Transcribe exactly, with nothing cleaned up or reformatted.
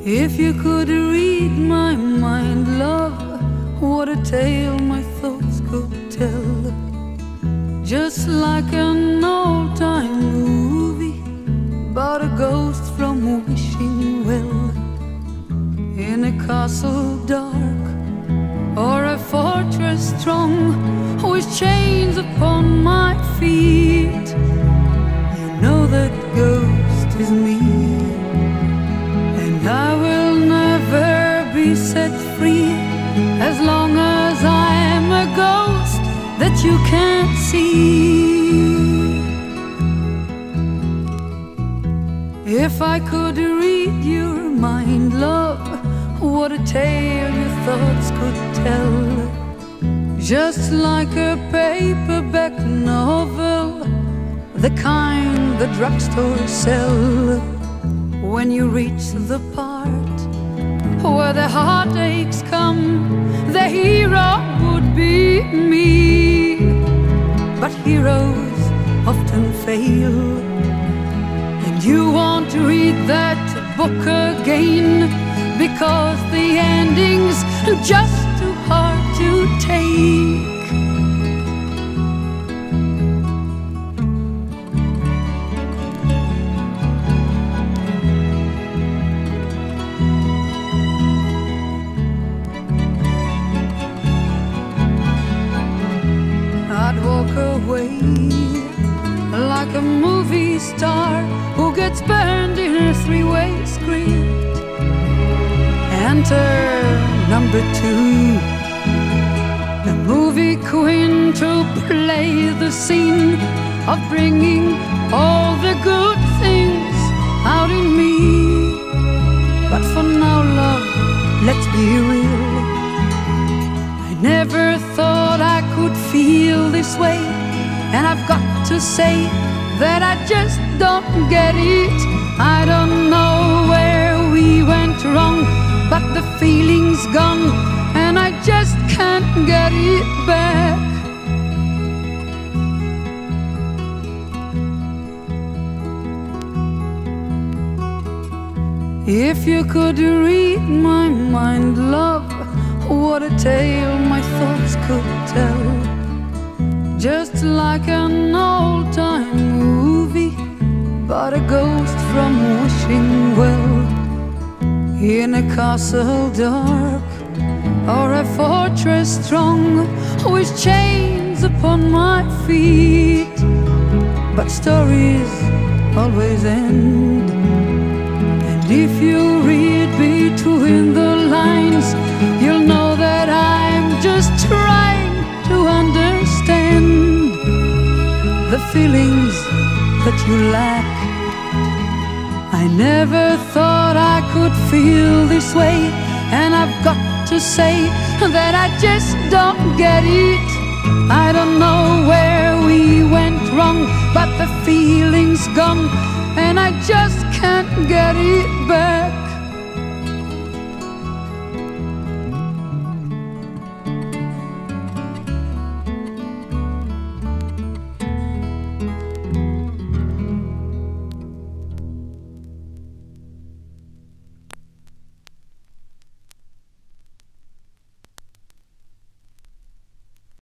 If you could read my mind, love, what a tale my thoughts could tell. Just like an old-time movie about a ghost from wishing well, in a castle dark or a fortress strong, with chains upon my feet. You know that ghost is me, and I will never be set free as long as I'm a ghost that you can't see. If I could read your mind, love, what a tale your thoughts could tell. Just like a paperback novel, the kind the drugstores sell. When you reach the part where the heartaches come, the hero would be me. But heroes often fail, and you won't read that book again, because the ending's just too hard to take. I'd walk away like a movie star who gets burned in a three-way script. Enter number two, the movie queen, to play the scene of bringing all the good things out in me. But for now, love, let's be real. I never thought I could feel this way, and I've got to say that I just don't get it. I don't know where we went wrong, but the feeling's gone, and I just can't get it back. If you could read my mind, love, what a tale my thoughts could tell. Just like an old-time movie about a ghost from wishing well, in a castle dark or a fortress strong, with chains upon my feet. But stories always end, and if you read between the lines, you'll know that I'm just trying to understand the feelings that you lack. I never thought I could feel this way, and I've got to say that I just don't get it. I don't know where we went wrong, but the feeling's gone, and I just can't get it back.